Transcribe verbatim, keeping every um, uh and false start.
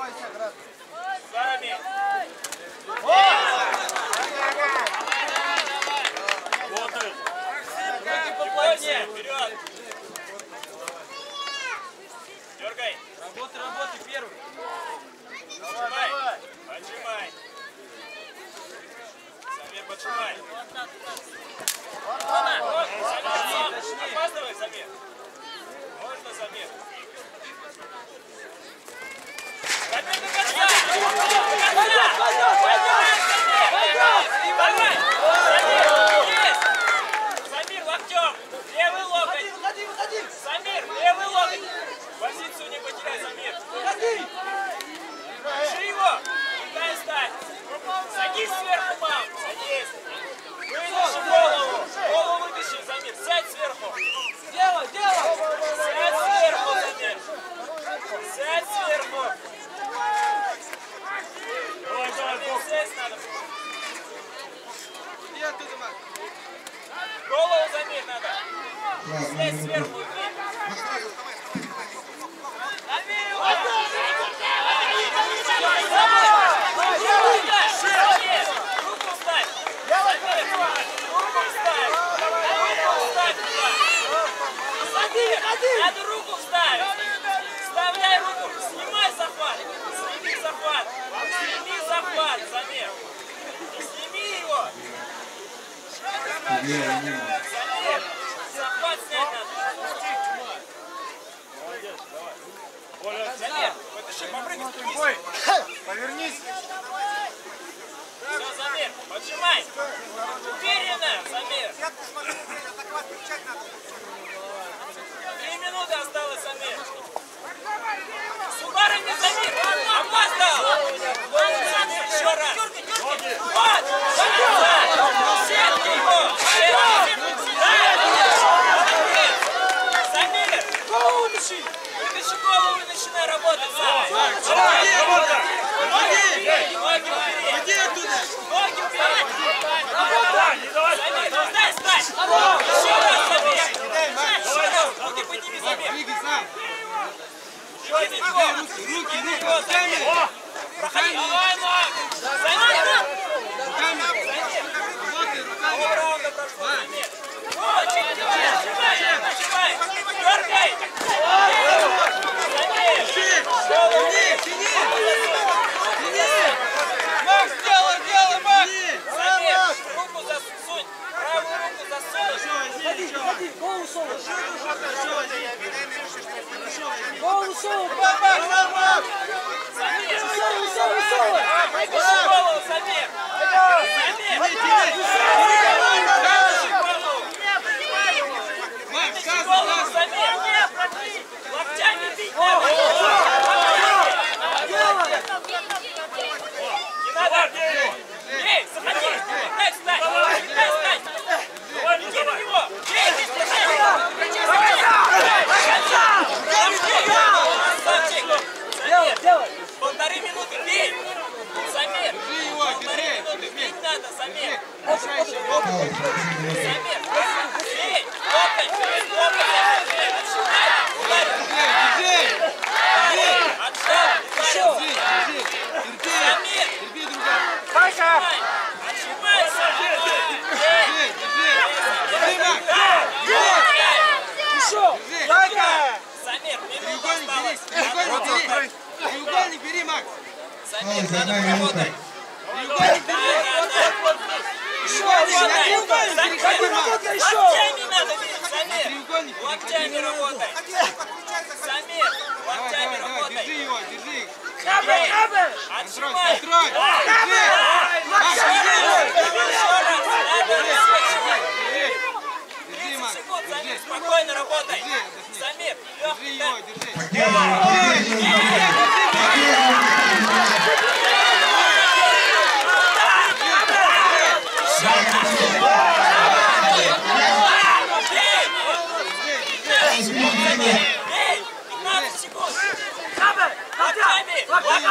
Сами. Поплотнее. Вперед. Дергай. Работай, работай, первый. Поджимай. Поджимай. Самир, поджимай. Опаздывай, Самир. Можно, Самир. Самир, до конца. Самир, локтем. Левый локоть. Самир, левый локоть. Позицию не потеряй, Самир. Держи его. Дай стать. Садись сверху, мам. Садись. Вытащи голову. Голову вытащи, Самир. Сядь сверху. Делай, делай. Сядь сверху, Самир. Сядь сверху. Давай, давай, Самир, сесть надо. Иди оттуда, Мак. Голову, Самир, надо. Сесть сверху. Руку вставь! Руку вставь! Надо руку вставить! Вставляй руку! Снимай захват! Сними захват! Сними захват, Самир! Сними его! Самир! Захват снять надо! Молодец, давай. Оля, Самир! Вытащи, попрыгай! повернись. Все, Самир, поджимай! Уверенно, Самир! Три минуты осталось, Самир! С ударами, Самир! Опаздал! Вот, Самир, еще раз! Вот! Сетки его! Самир! Вытащи голову и начинай работать, Самир! Ноги убери! Ноги убери! Иди оттуда. Ноги убери! Не давай, Самир, стай, стай! Еще раз, Самир! Еще раз! Руки подними, Самир! Двигай сам. Еще один его! Руки, руки, Его, руки. Самир! О! Проходи! Давай, Мак! Самир! Руками. Работай, руками. Пол раунда прошло, Самир! Вот! Нажимай! Нажимай! Дергай! Самир! Голову! Тяни, тяни. Тяни. Макс, делай, делай, Макс. Самир! Руку засунь! Правую руку засунь! Ходи, ходи, голову сову. Голову сову, Самир! сову, сову, сову! Вытащи голову, Самир! Самир! Вытащи голову! Макс, Вытащи газу, голову, газу. Самир! Локтями бить надо! Не надо! Бей! Заходи! Дай встать! Дай встать! Иди на него! Бей! Бей! Самир! Полторы минуты! Бей! Самир! Держи его, Полторы держи. минуты! Бить надо, Самир! Решающий бок. Самир! Бей! Локоть! Локоть! Отжимай! Ударь! Держи, держи. Отжал! Ударил! Держи, держи. Терпи. Самир! Терпи, другая. Отжимай! Отжимай, Самир! Бей! Держи, держи. Держи, Макс. Еще! Держи. Самир, минута Треугольник бери, осталась! треугольник бери. Треугольник бери, Макс. Самир, надо поработать! Треугольник Да, бери. да, да! Еще! Работай! Треугольник! Переходи, работай еще! Локтями надо бить, Самир! Треугольник переходи. Локтями работай! Самир, Давай, локтями давай, давай. Держи работай! его, держи. Хабе, хабе! Контроль, Отжимай! контроль. Держи. Макс, Еще держи. раз! Еще раз! Надо раскачивать! Держи. Держи, тридцать Макс. секунд, Самир, Держи. спокойно работай! Держи, отдохни. Самир, Держи легкий его, темп! держи. Бей! пятнадцать секунд! Локтями! Локтями!